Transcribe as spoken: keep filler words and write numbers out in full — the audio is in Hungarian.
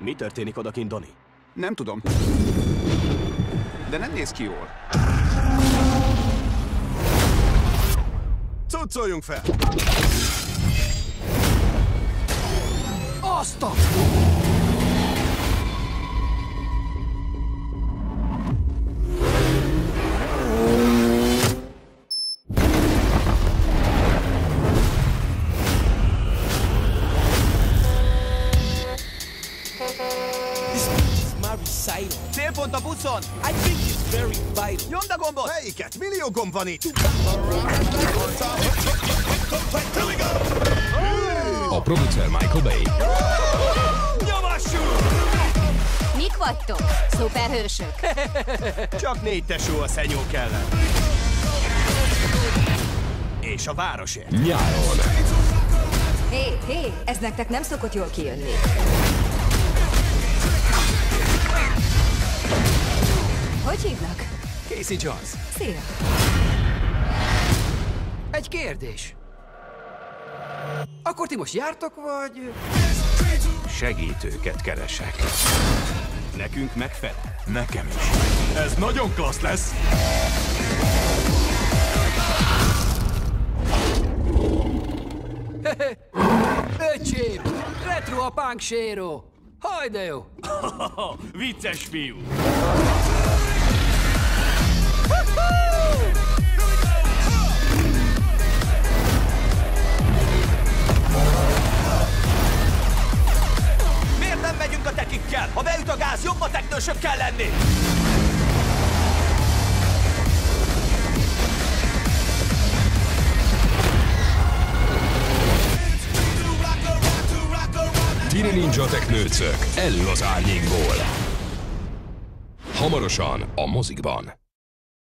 Mi történik odakint, Donnie? Nem tudom. De nem néz ki jól. Cuccoljunk fel! Azt a... Célpont a buszon! I think it's very vital. Nyomd a gombot! Melyiket? Millió gomb van itt! A producer Michael Bay. Nyomassuk! Mik vagytok? Szuperhősök? Csak négy tesó a szenyók ellen. És a városért. Nyáron. Hé, hé, ez nektek nem szokott jól kijönni. Hogy hívnak? Casey Jones. Szia! Egy kérdés. Akkor ti most jártok, vagy... Segítőket keresek. Nekünk megfelel. Nekem is. Ez nagyon klassz lesz. Öcsém! Retro a punk séró! Haj, de jó! Vicces fiú. Miért nem megyünk a tekikkel? Ha beüt a gáz, jobb a teknősök kell lenni! Tini Ninja teknőcök elő az árnyékból. Hamarosan a mozikban.